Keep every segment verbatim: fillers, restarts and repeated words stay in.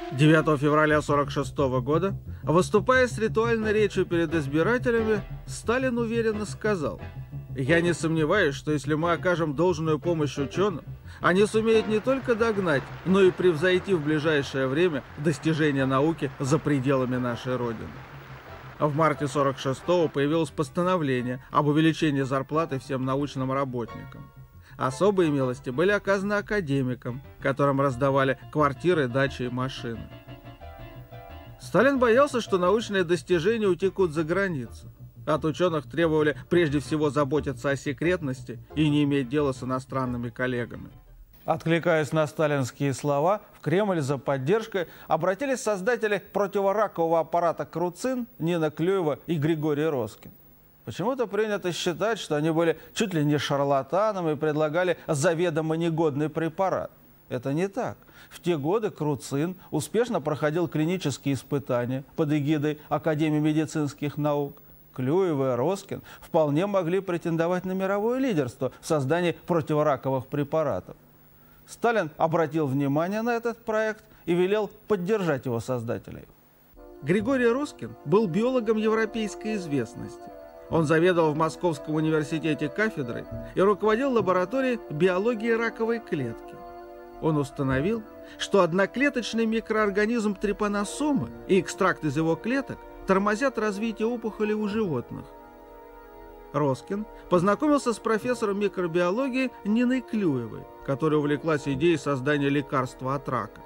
девятого февраля сорок шестого года, выступая с ритуальной речью перед избирателями, Сталин уверенно сказал: «Я не сомневаюсь, что если мы окажем должную помощь ученым, они сумеют не только догнать, но и превзойти в ближайшее время достижения науки за пределами нашей Родины». В марте сорок шестого появилось постановление об увеличении зарплаты всем научным работникам. Особые милости были оказаны академикам, которым раздавали квартиры, дачи и машины. Сталин боялся, что научные достижения утекут за границу. От ученых требовали прежде всего заботиться о секретности и не иметь дела с иностранными коллегами. Откликаясь на сталинские слова, в Кремль за поддержкой обратились создатели противоракового аппарата «Круцин» Нина Клюева и Григорий Роскин. Почему-то принято считать, что они были чуть ли не шарлатанами и предлагали заведомо негодный препарат. Это не так. В те годы «Круцин» успешно проходил клинические испытания под эгидой Академии медицинских наук. Клюева и Роскин вполне могли претендовать на мировое лидерство в создании противораковых препаратов. Сталин обратил внимание на этот проект и велел поддержать его создателей. Григорий Роскин был биологом европейской известности. Он заведовал в Московском университете кафедрой и руководил лабораторией биологии раковой клетки. Он установил, что одноклеточный микроорганизм трипаносомы и экстракт из его клеток тормозят развитие опухолей у животных. Роскин познакомился с профессором микробиологии Ниной Клюевой, которая увлеклась идеей создания лекарства от рака.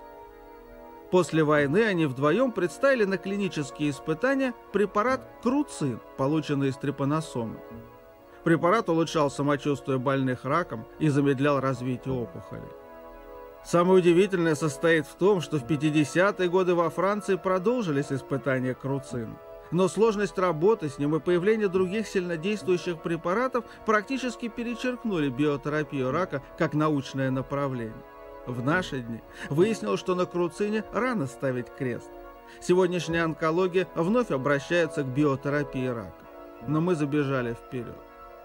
После войны они вдвоем представили на клинические испытания препарат «Круцин», полученный из трипаносомы. Препарат улучшал самочувствие больных раком и замедлял развитие опухолей. Самое удивительное состоит в том, что в пятидесятые годы во Франции продолжились испытания «Круцина». Но сложность работы с ним и появление других сильнодействующих препаратов практически перечеркнули биотерапию рака как научное направление. В наши дни выяснилось, что на «Круцине» рано ставить крест. Сегодняшняя онкология вновь обращается к биотерапии рака. Но мы забежали вперед.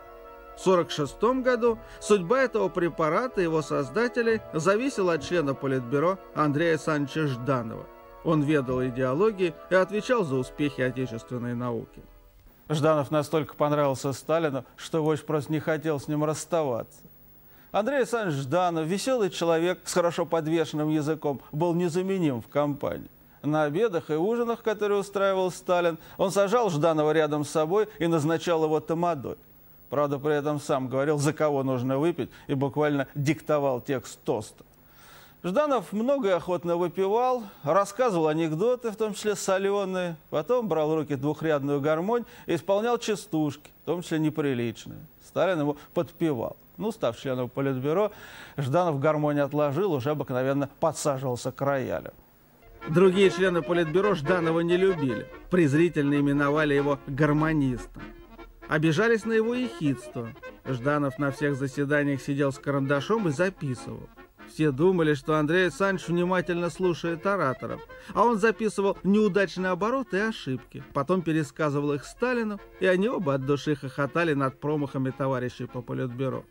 В сорок шестом году судьба этого препарата и его создателей зависела от члена Политбюро Андрея Саныча Жданова. Он ведал идеологией и отвечал за успехи отечественной науки. Жданов настолько понравился Сталину, что вождь просто не хотел с ним расставаться. Андрей Александрович Жданов, веселый человек с хорошо подвешенным языком, был незаменим в компании. На обедах и ужинах, которые устраивал Сталин, он сажал Жданова рядом с собой и назначал его тамадой. Правда, при этом сам говорил, за кого нужно выпить, и буквально диктовал текст тоста. Жданов много и охотно выпивал, рассказывал анекдоты, в том числе соленые, потом брал в руки двухрядную гармонь и исполнял частушки, в том числе неприличные. Сталин его подпевал. Ну, став членом Политбюро, Жданов гармонь отложил, уже обыкновенно подсаживался к роялю. Другие члены Политбюро Жданова не любили, презрительно именовали его гармонистом. Обижались на его ехидство. Жданов на всех заседаниях сидел с карандашом и записывал. Все думали, что Андрей Александрович внимательно слушает ораторов, а он записывал неудачные обороты и ошибки, потом пересказывал их Сталину, и они оба от души хохотали над промахами товарищей по Политбюро.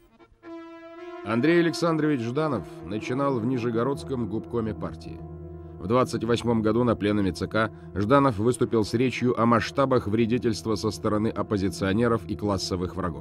Андрей Александрович Жданов начинал в Нижегородском губкоме партии. В двадцать восьмом году на пленуме ЦК Жданов выступил с речью о масштабах вредительства со стороны оппозиционеров и классовых врагов.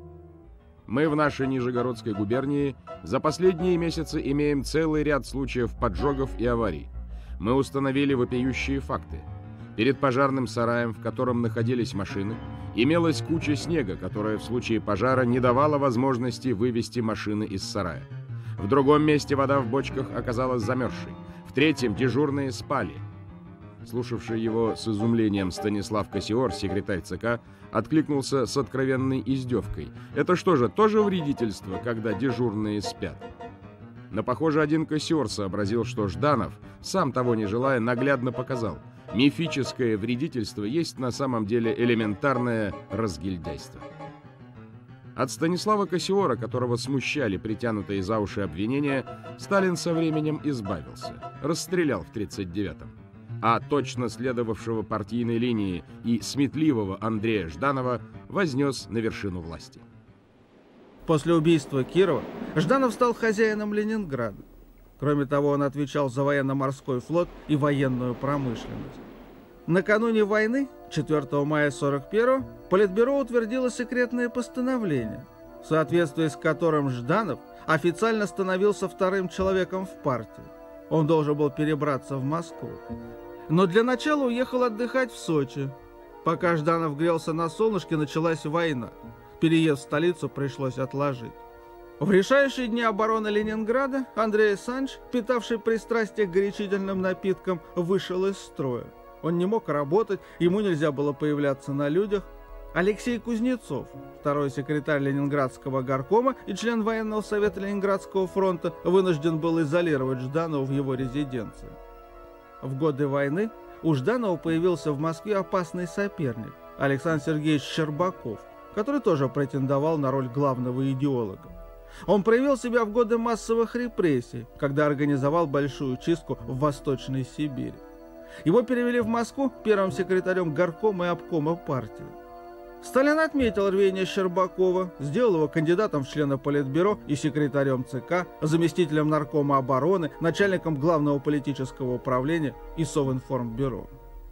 Мы в нашей Нижегородской губернии за последние месяцы имеем целый ряд случаев поджогов и аварий. Мы установили вопиющие факты. Перед пожарным сараем, в котором находились машины, имелась куча снега, которая в случае пожара не давала возможности вывести машины из сарая. В другом месте вода в бочках оказалась замерзшей. В третьем дежурные спали. Слушавший его с изумлением Станислав Кассиор, секретарь ЦК, откликнулся с откровенной издевкой. Это что же, тоже вредительство, когда дежурные спят? Но, похоже, один Кассиор сообразил, что Жданов, сам того не желая, наглядно показал. Мифическое вредительство есть на самом деле элементарное разгильдяйство. От Станислава Кассиора, которого смущали притянутые за уши обвинения, Сталин со временем избавился, расстрелял в тридцать девятом. А точно следовавшего партийной линии и сметливого Андрея Жданова вознес на вершину власти. После убийства Кирова Жданов стал хозяином Ленинграда. Кроме того, он отвечал за военно-морской флот и военную промышленность. Накануне войны, четвёртого мая сорок первого, Политбюро утвердило секретное постановление, в соответствии с которым Жданов официально становился вторым человеком в партии. Он должен был перебраться в Москву. Но для начала уехал отдыхать в Сочи. Пока Жданов грелся на солнышке, началась война. Переезд в столицу пришлось отложить. В решающие дни обороны Ленинграда Андрей Санч, питавший пристрастие к горячительным напиткам, вышел из строя. Он не мог работать, ему нельзя было появляться на людях. Алексей Кузнецов, второй секретарь Ленинградского горкома и член военного совета Ленинградского фронта, вынужден был изолировать Жданова в его резиденции. В годы войны у Жданова появился в Москве опасный соперник Александр Сергеевич Щербаков, который тоже претендовал на роль главного идеолога. Он проявил себя в годы массовых репрессий, когда организовал большую чистку в Восточной Сибири. Его перевели в Москву первым секретарем горкома и обкома партии. Сталин отметил рвение Щербакова, сделал его кандидатом в члены Политбюро и секретарем ЦК, заместителем наркома обороны, начальником главного политического управления и Совинформбюро.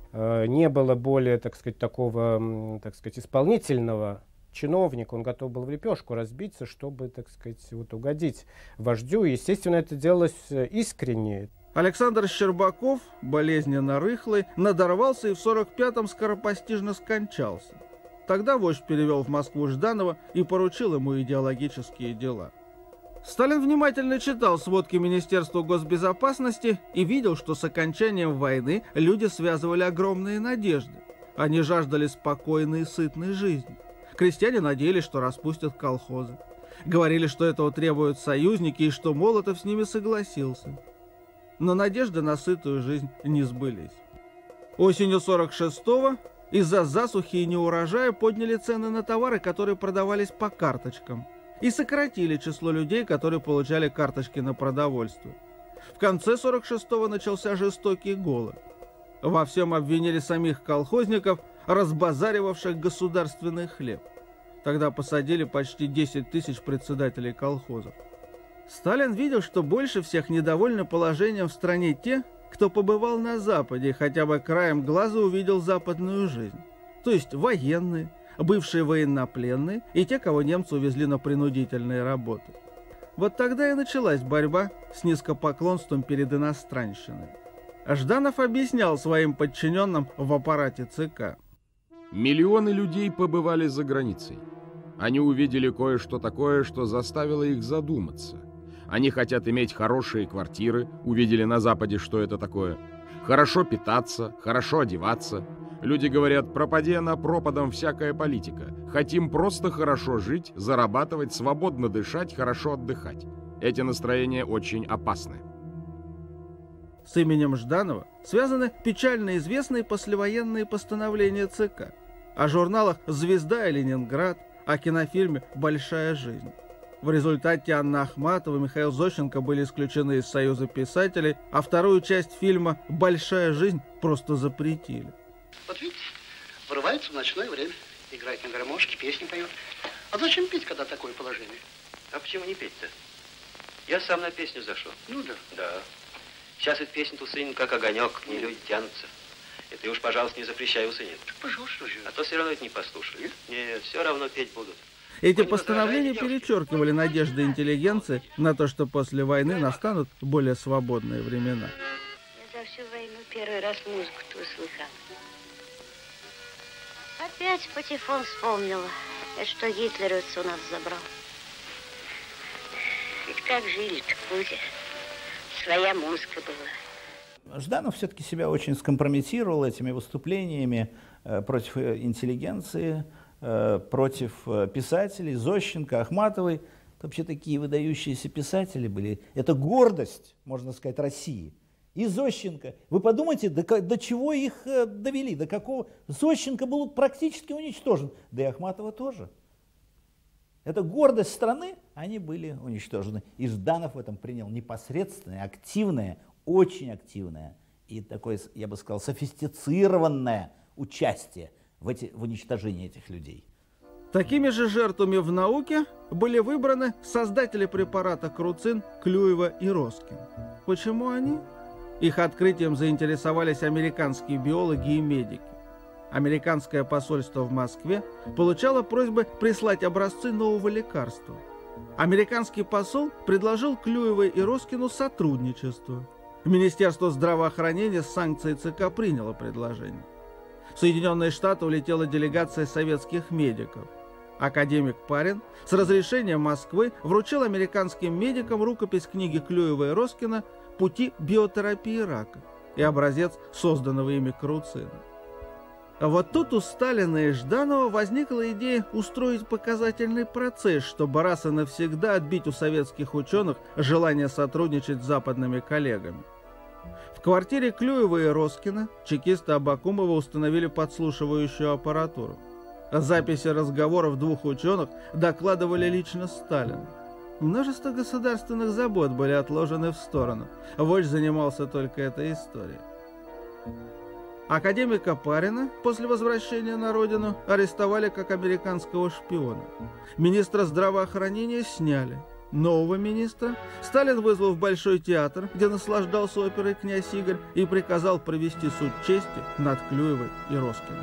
Не было более, так сказать, такого, так сказать, исполнительного чиновника. Он готов был в лепешку разбиться, чтобы, так сказать, вот угодить вождю. Естественно, это делалось искренне. Александр Щербаков, болезненно рыхлый, надорвался и в сорок пятом скоропостижно скончался. Тогда вождь перевел в Москву Жданова и поручил ему идеологические дела. Сталин внимательно читал сводки Министерства госбезопасности и видел, что с окончанием войны люди связывали огромные надежды. Они жаждали спокойной и сытной жизни. Крестьяне надеялись, что распустят колхозы. Говорили, что этого требуют союзники и что Молотов с ними согласился. Но надежды на сытую жизнь не сбылись. Осенью сорок шестого из-за засухи и неурожая подняли цены на товары, которые продавались по карточкам, и сократили число людей, которые получали карточки на продовольствие. В конце сорок шестого начался жестокий голод. Во всем обвинили самих колхозников, разбазаривавших государственный хлеб. Тогда посадили почти десять тысяч председателей колхозов. Сталин видел, что больше всех недовольны положением в стране те, кто побывал на Западе и хотя бы краем глаза увидел западную жизнь. То есть военные, бывшие военнопленные и те, кого немцы увезли на принудительные работы. Вот тогда и началась борьба с низкопоклонством перед иностранщиной. Жданов объяснял своим подчиненным в аппарате ЦК. Миллионы людей побывали за границей. Они увидели кое-что такое, что заставило их задуматься. Они хотят иметь хорошие квартиры, увидели на Западе, что это такое. Хорошо питаться, хорошо одеваться. Люди говорят, пропади она пропадом всякая политика. Хотим просто хорошо жить, зарабатывать, свободно дышать, хорошо отдыхать. Эти настроения очень опасны. С именем Жданова связаны печально известные послевоенные постановления ЦК. О журналах «Звезда» и «Ленинград», о кинофильме «Большая жизнь». В результате Анна Ахматова и Михаил Зощенко были исключены из Союза писателей, а вторую часть фильма «Большая жизнь» просто запретили. Вот видите, врывается в ночное время, играет на гармошке, песни поет. А зачем петь, когда такое положение? А почему не петь-то? Я сам на песню зашел. Ну да. Да. Сейчас ведь песня Тусынин как огонек, к ней люди тянутся. И ты уж, пожалуйста, не запрещай Усынин. Пожалуйста, же. А то все равно это не послушают. Нет? Нет, все равно петь будут. Эти постановления перечеркивали надежды интеллигенции на то, что после войны настанут более свободные времена. Я за всю войну первый раз музыку-то услыхала. Опять патефон вспомнила. Это что гитлеровец у нас забрал. Ведь как жили-то, Кузя? Своя музыка была. Жданов все-таки себя очень скомпрометировал этими выступлениями э, против интеллигенции, э, против писателей, Зощенко, Ахматовой. Это вообще такие выдающиеся писатели были. Это гордость, можно сказать, России. И Зощенко. Вы подумайте, до, до чего их э, довели, до какого... Зощенко был практически уничтожен, да и Ахматова тоже. Это гордость страны, они были уничтожены. И Жданов в этом принял непосредственное, активное, очень активное и такое, я бы сказал, софистицированное участие в, эти, в уничтожении этих людей. Такими же жертвами в науке были выбраны создатели препарата Круцин Клюева и Роскин. Почему они? Их открытием заинтересовались американские биологи и медики. Американское посольство в Москве получало просьбы прислать образцы нового лекарства. Американский посол предложил Клюевой и Роскину сотрудничество. Министерство здравоохранения с санкцией ЦК приняло предложение. В Соединенные Штаты улетела делегация советских медиков. Академик Парин с разрешения Москвы вручил американским медикам рукопись книги Клюева и Роскина «Пути биотерапии рака» и образец созданного ими Круцина. А вот тут у Сталина и Жданова возникла идея устроить показательный процесс, чтобы раз и навсегда отбить у советских ученых желание сотрудничать с западными коллегами. В квартире Клюева и Роскина чекисты Абакумова установили подслушивающую аппаратуру. Записи разговоров двух ученых докладывали лично Сталину. Множество государственных забот были отложены в сторону. Вождь занимался только этой историей. Академика Парина после возвращения на родину арестовали как американского шпиона. Министра здравоохранения сняли. Нового министра Сталин вызвал в Большой театр, где наслаждался оперой «Князь Игорь», и приказал провести суд чести над Клюевой и Роскиным.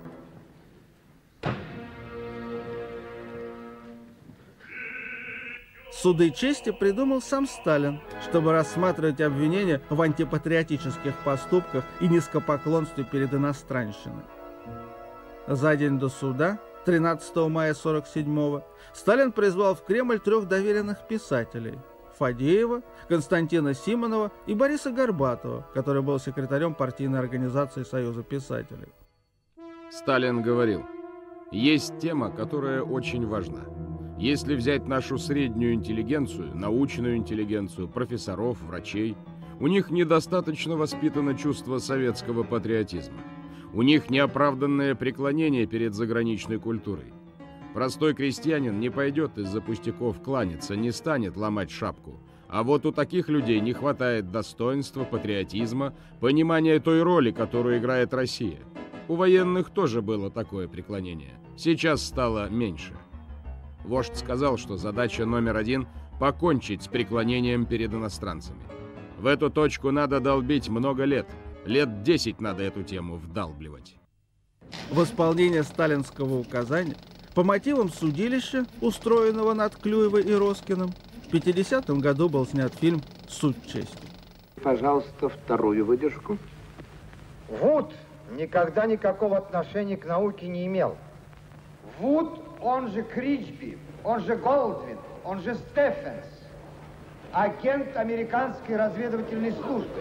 Суды чести придумал сам Сталин, чтобы рассматривать обвинения в антипатриотических поступках и низкопоклонстве перед иностранщиной. За день до суда, тринадцатого мая сорок седьмого, Сталин призвал в Кремль трех доверенных писателей – Фадеева, Константина Симонова и Бориса Горбатова, который был секретарем партийной организации Союза писателей. Сталин говорил: «Есть тема, которая очень важна. Если взять нашу среднюю интеллигенцию, научную интеллигенцию, профессоров, врачей, у них недостаточно воспитано чувство советского патриотизма. У них неоправданное преклонение перед заграничной культурой. Простой крестьянин не пойдет из-за пустяков кланяться, не станет ломать шапку. А вот у таких людей не хватает достоинства, патриотизма, понимания той роли, которую играет Россия. У военных тоже было такое преклонение. Сейчас стало меньше». Вождь сказал, что задача номер один – покончить с преклонением перед иностранцами. В эту точку надо долбить много лет. Лет десять надо эту тему вдалбливать. В исполнение сталинского указания по мотивам судилища, устроенного над Клюевой и Роскиным, в пятидесятом году был снят фильм «Суд чести». Пожалуйста, вторую выдержку. Вуд никогда никакого отношения к науке не имел. Вуд, он же Кричби, он же Голдвин, он же Стефенс, агент американской разведывательной службы.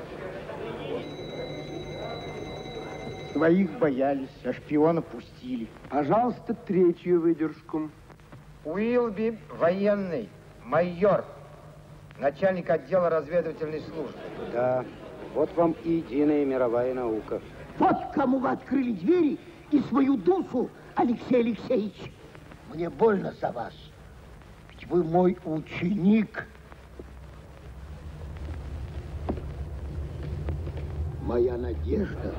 Своих боялись, а шпиона пустили. Пожалуйста, третью выдержку. Уилби, военный, майор, начальник отдела разведывательной службы. Да, вот вам и единая мировая наука. Вот кому вы открыли двери и свою душу, Алексей Алексеевич. Мне больно за вас, ведь вы мой ученик. Моя надежда.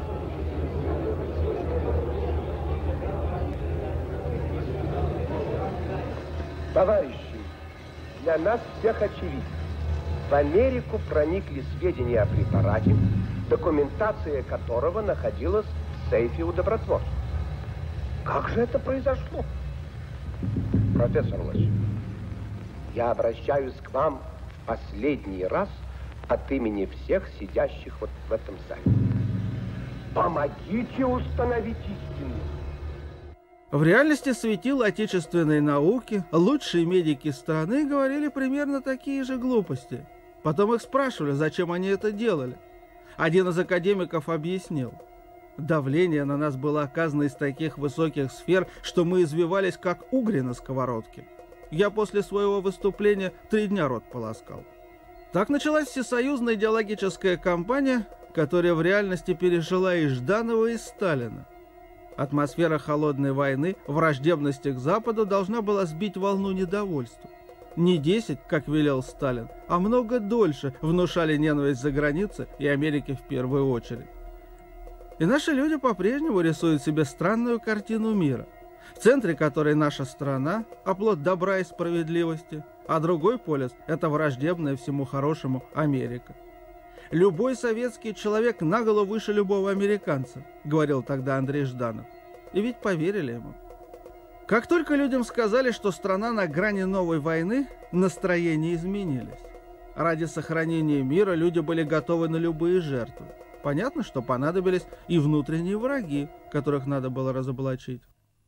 Товарищи, для нас всех очевидно. В Америку проникли сведения о препарате, документация которого находилась в сейфе у Добротворца. Как же это произошло? Профессор Лось, я обращаюсь к вам в последний раз от имени всех сидящих вот в этом зале. Помогите установить истину. В реальности светила отечественной науки лучшие медики страны говорили примерно такие же глупости. Потом их спрашивали, зачем они это делали. Один из академиков объяснил: давление на нас было оказано из таких высоких сфер, что мы извивались, как угри на сковородке. Я после своего выступления три дня рот полоскал. Так началась всесоюзная идеологическая кампания, которая в реальности пережила и Жданова, и Сталина. Атмосфера холодной войны, враждебности к Западу должна была сбить волну недовольства. Не десять, как велел Сталин, а много дольше внушали ненависть за границей и Америке в первую очередь. И наши люди по-прежнему рисуют себе странную картину мира. в центре которой наша страна, оплот добра и справедливости, а другой полюс – это враждебная всему хорошему Америка. «Любой советский человек на голову выше любого американца», – говорил тогда Андрей Жданов. И ведь поверили ему. Как только людям сказали, что страна на грани новой войны, настроения изменились. Ради сохранения мира люди были готовы на любые жертвы. Понятно, что понадобились и внутренние враги, которых надо было разоблачить.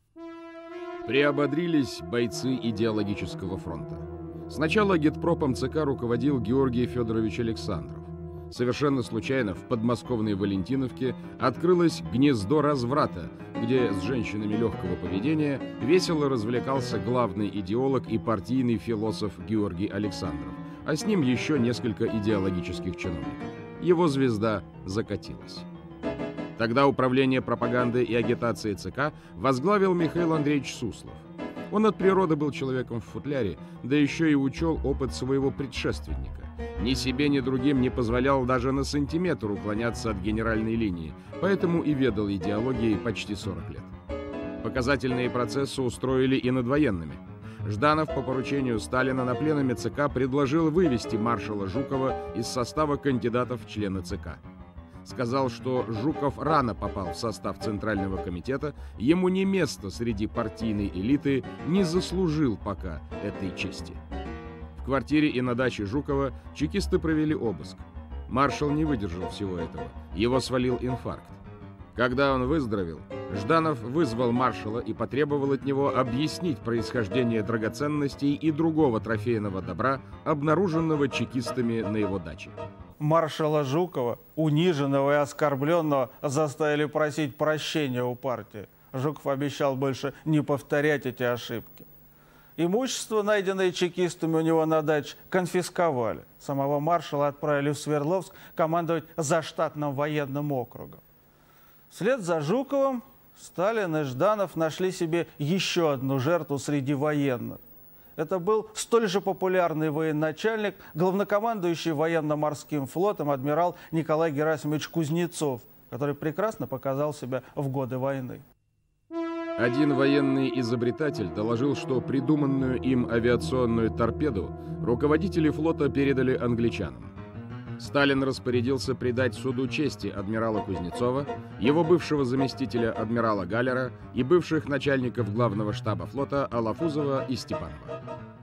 Приободрились бойцы идеологического фронта. Сначала агитпропом ЦК руководил Георгий Федорович Александров. Совершенно случайно в подмосковной Валентиновке открылось гнездо разврата, где с женщинами легкого поведения весело развлекался главный идеолог и партийный философ Георгий Александров, а с ним еще несколько идеологических чиновников. Его звезда закатилась. Тогда управление пропаганды и агитации ЦК возглавил Михаил Андреевич Суслов. Он от природы был человеком в футляре, да еще и учел опыт своего предшественника. Ни себе, ни другим не позволял даже на сантиметр уклоняться от генеральной линии, поэтому и ведал идеологией почти сорок лет. Показательные процессы устроили и над военными. Жданов по поручению Сталина на пленуме ЦК предложил вывести маршала Жукова из состава кандидатов в члены ЦК. Сказал, что Жуков рано попал в состав Центрального комитета, ему не место среди партийной элиты, не заслужил пока этой чести. В квартире и на даче Жукова чекисты провели обыск. Маршал не выдержал всего этого, его свалил инфаркт. Когда он выздоровел, Жданов вызвал маршала и потребовал от него объяснить происхождение драгоценностей и другого трофейного добра, обнаруженного чекистами на его даче. Маршала Жукова, униженного и оскорбленного, заставили просить прощения у партии. Жуков обещал больше не повторять эти ошибки. Имущество, найденное чекистами у него на даче, конфисковали. Самого маршала отправили в Свердловск командовать заштатным военным округом. Вслед за Жуковым Сталин и Жданов нашли себе еще одну жертву среди военных. Это был столь же популярный военачальник, главнокомандующий военно-морским флотом адмирал Николай Герасимович Кузнецов, который прекрасно показал себя в годы войны. Один военный изобретатель доложил, что придуманную им авиационную торпеду руководители флота передали англичанам. Сталин распорядился предать суду чести адмирала Кузнецова, его бывшего заместителя адмирала Галлера и бывших начальников главного штаба флота Алафузова и Степанова.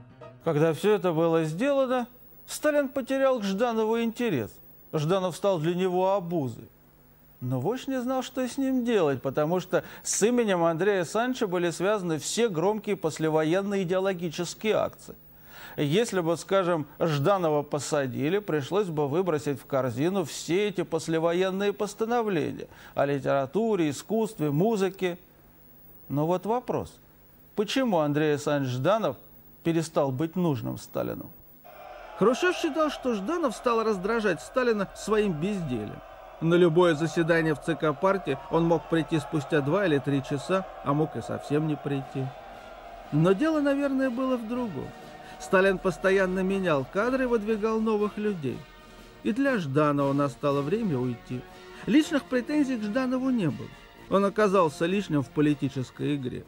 Когда все это было сделано, Сталин потерял к Жданову интерес. Жданов стал для него обузой. Но вождь не знал, что с ним делать, потому что с именем Андрея Санча были связаны все громкие послевоенные идеологические акции. Если бы, скажем, Жданова посадили, пришлось бы выбросить в корзину все эти послевоенные постановления о литературе, искусстве, музыке. Но вот вопрос, почему Андрей Александрович Жданов перестал быть нужным Сталину? Хрущев считал, что Жданов стал раздражать Сталина своим бездельем. На любое заседание в ЦК партии он мог прийти спустя два или три часа, а мог и совсем не прийти. Но дело, наверное, было в другом. Сталин постоянно менял кадры и выдвигал новых людей. И для Жданова настало время уйти. Личных претензий к Жданову не было. Он оказался лишним в политической игре.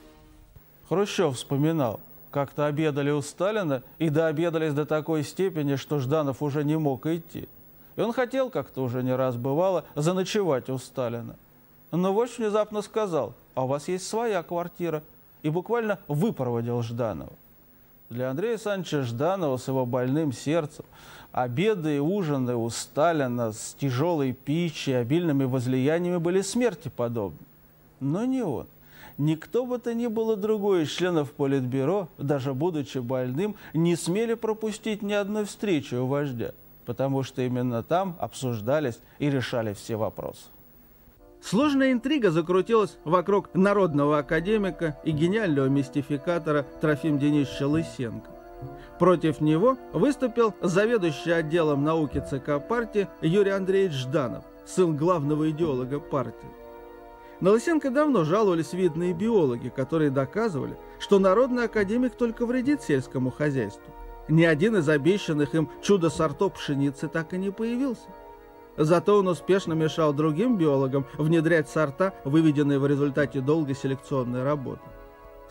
Хрущев вспоминал, как-то обедали у Сталина и дообедались до такой степени, что Жданов уже не мог идти. И он хотел, как-то уже не раз бывало, заночевать у Сталина. Но вождь внезапно сказал: а у вас есть своя квартира. И буквально выпроводил Жданова. Для Андрея Александровича Жданова с его больным сердцем обеды и ужины у Сталина с тяжелой пищей, обильными возлияниями были смерти подобны. Но не он. Никто бы то ни было другой из членов Политбюро, даже будучи больным, не смели пропустить ни одной встречи у вождя, потому что именно там обсуждались и решали все вопросы. Сложная интрига закрутилась вокруг народного академика и гениального мистификатора Трофима Денисовича Лысенко. Против него выступил заведующий отделом науки ЦК партии Юрий Андреевич Жданов, сын главного идеолога партии. На Лысенко давно жаловались видные биологи, которые доказывали, что народный академик только вредит сельскому хозяйству. Ни один из обещанных им чудо-сортов пшеницы так и не появился. Зато он успешно мешал другим биологам внедрять сорта, выведенные в результате долгой селекционной работы.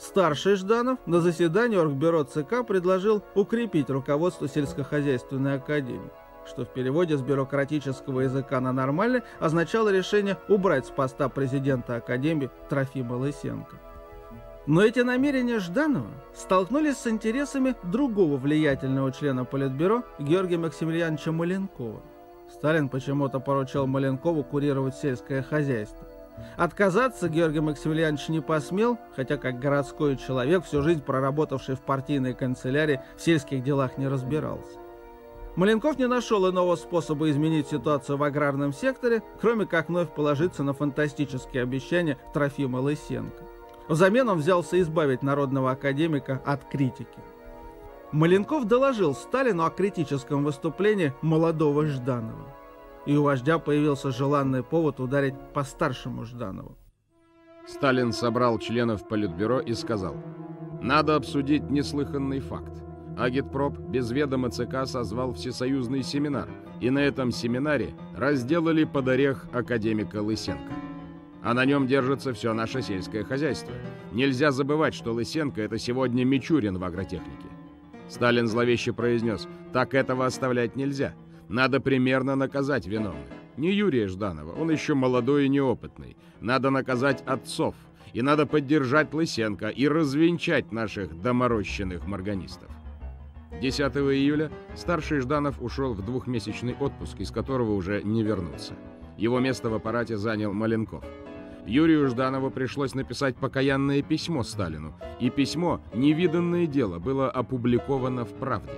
Старший Жданов на заседании Оргбюро ЦК предложил укрепить руководство сельскохозяйственной академии, что в переводе с бюрократического языка на нормальный означало решение убрать с поста президента академии Трофима Лысенко. Но эти намерения Жданова столкнулись с интересами другого влиятельного члена Политбюро Георгия Максимилиановича Маленкова. Сталин почему-то поручил Маленкову курировать сельское хозяйство. Отказаться Георгий Максимилианович не посмел, хотя как городской человек, всю жизнь проработавший в партийной канцелярии, в сельских делах не разбирался. Маленков не нашел иного способа изменить ситуацию в аграрном секторе, кроме как вновь положиться на фантастические обещания Трофима Лысенко. Взамен он взялся избавить народного академика от критики. Маленков доложил Сталину о критическом выступлении молодого Жданова. И у вождя появился желанный повод ударить по старшему Жданову. Сталин собрал членов Политбюро и сказал: «Надо обсудить неслыханный факт. Агитпроп без ведома ЦК созвал всесоюзный семинар, и на этом семинаре разделали под орех академика Лысенко. А на нем держится все наше сельское хозяйство. Нельзя забывать, что Лысенко — это сегодня Мичурин в агротехнике». Сталин зловеще произнес: «Так этого оставлять нельзя. Надо примерно наказать виновных. Не Юрия Жданова, он еще молодой и неопытный. Надо наказать отцов. И надо поддержать Лысенко и развенчать наших доморощенных морганистов». десятого июля старший Жданов ушел в двухмесячный отпуск, из которого уже не вернулся. Его место в аппарате занял Маленков. Юрию Жданову пришлось написать покаянное письмо Сталину, и письмо, невиданное дело, было опубликовано в «Правде».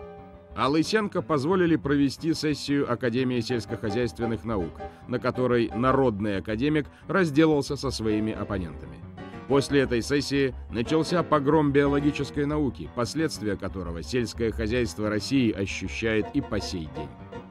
А Лысенко позволили провести сессию Академии сельскохозяйственных наук, на которой народный академик разделался со своими оппонентами. После этой сессии начался погром биологической науки, последствия которого сельское хозяйство России ощущает и по сей день.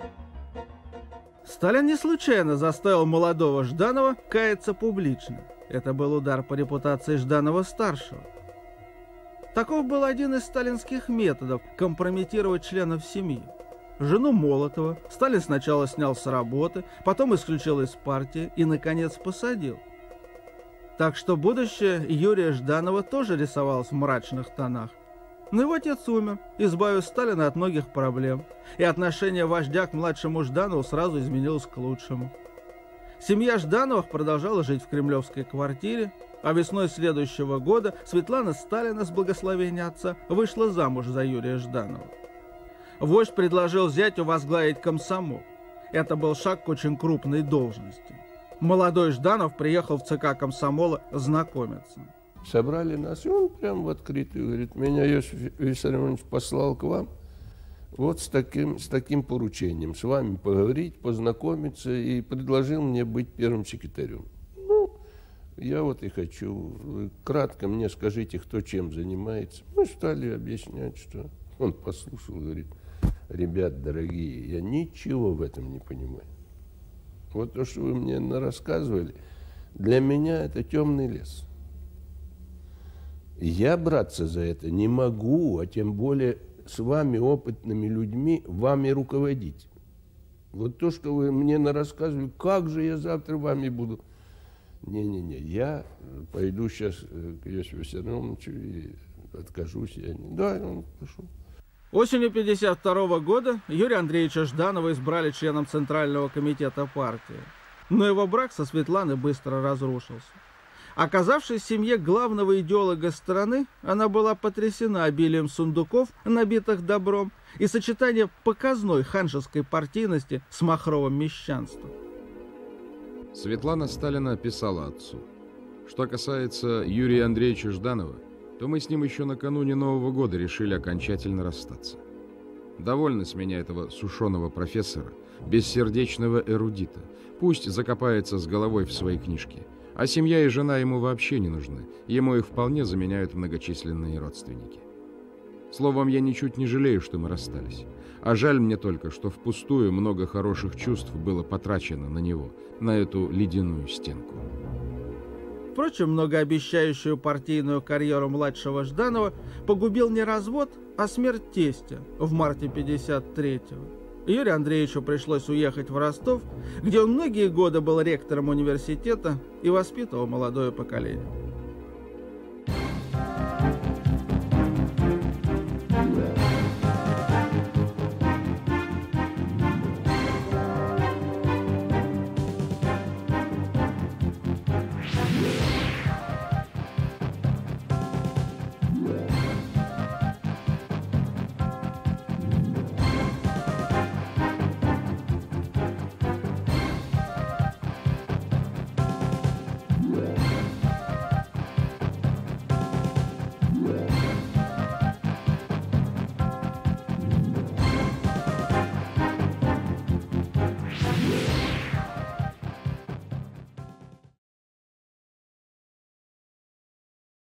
Сталин не случайно заставил молодого Жданова каяться публично. Это был удар по репутации Жданова-старшего. Таков был один из сталинских методов компрометировать членов семьи. Жену Молотова Сталин сначала снял с работы, потом исключил из партии и, наконец, посадил. Так что будущее Юрия Жданова тоже рисовалось в мрачных тонах. Но его отец умер, избавив Сталина от многих проблем, и отношение вождя к младшему Жданову сразу изменилось к лучшему. Семья Ждановых продолжала жить в кремлевской квартире, а весной следующего года Светлана Сталина с благословения отца вышла замуж за Юрия Жданова. Вождь предложил зятю возглавить комсомол. Это был шаг к очень крупной должности. Молодой Жданов приехал в ЦК комсомола знакомиться. Собрали нас, и он прям в открытую говорит: меня Иосиф Виссарионович послал к вам вот с таким, с таким поручением, с вами поговорить, познакомиться, и предложил мне быть первым секретарем. Ну, я вот и хочу. Вы кратко мне скажите, кто чем занимается. Мы стали объяснять, что... Он послушал, говорит: ребят дорогие, я ничего в этом не понимаю. Вот то, что вы мне нарассказывали, для меня это темный лес. Я браться за это не могу, а тем более с вами, опытными людьми, вами руководить. Вот то, что вы мне нарассказывали, как же я завтра вами буду... Не-не-не, я пойду сейчас к Иосифу Виссарионовичу и откажусь. Я не... Да, он пошел. Осенью тысяча девятьсот пятьдесят второго года Юрия Андреевича Жданова избрали членом Центрального комитета партии. Но его брак со Светланой быстро разрушился. Оказавшись в семье главного идеолога страны, она была потрясена обилием сундуков, набитых добром, и сочетанием показной ханжеской партийности с махровым мещанством. Светлана Сталина писала отцу: «Что касается Юрия Андреевича Жданова, то мы с ним еще накануне Нового года решили окончательно расстаться. Довольно с меня этого сушеного профессора, бессердечного эрудита. Пусть закопается с головой в свои книжки. А семья и жена ему вообще не нужны. Ему их вполне заменяют многочисленные родственники. Словом, я ничуть не жалею, что мы расстались. А жаль мне только, что впустую много хороших чувств было потрачено на него, на эту ледяную стенку». Впрочем, многообещающую партийную карьеру младшего Жданова погубил не развод, а смерть тестя в марте пятьдесят третьего. Юрию Андреевичу пришлось уехать в Ростов, где он многие годы был ректором университета и воспитывал молодое поколение.